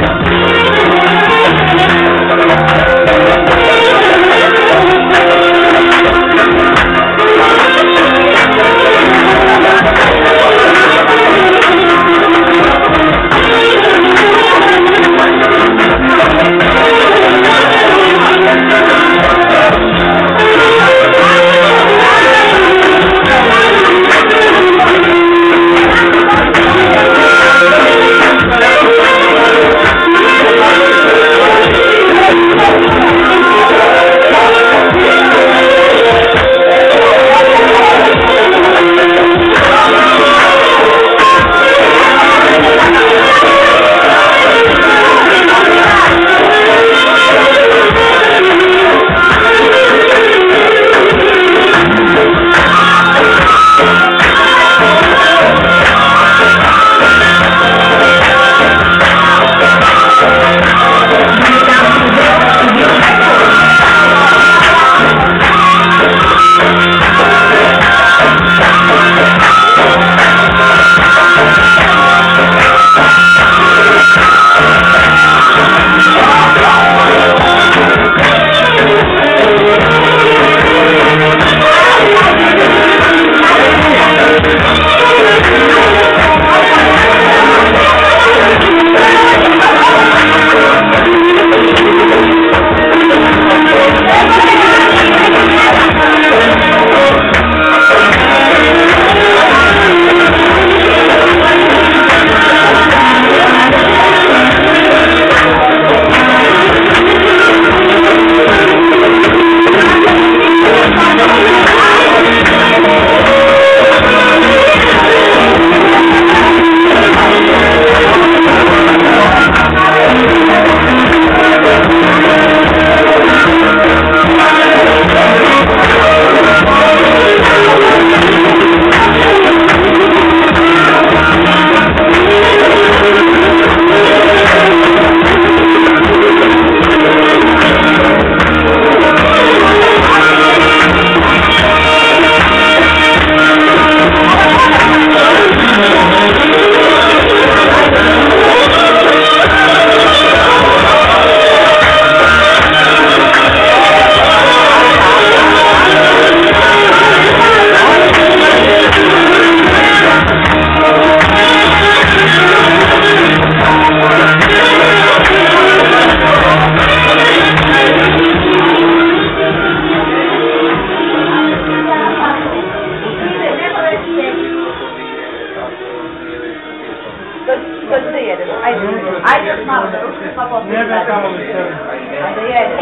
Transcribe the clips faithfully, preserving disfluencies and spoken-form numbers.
Ajde malo da ručimo pa poslije. Ne da tamo li se. Ajde jedi.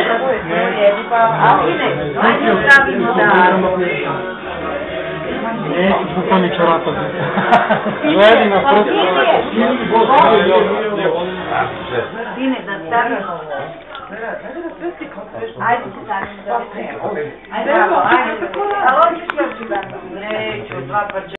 Jedi pa. A ide. Ajde pravimo da. Neću smo sami čarapati. Gledi na prst. Sine, da stavimo. Ajde se stavimo da. Ajde, ajde. Ali on će sve učiniti. Neću, dva parče.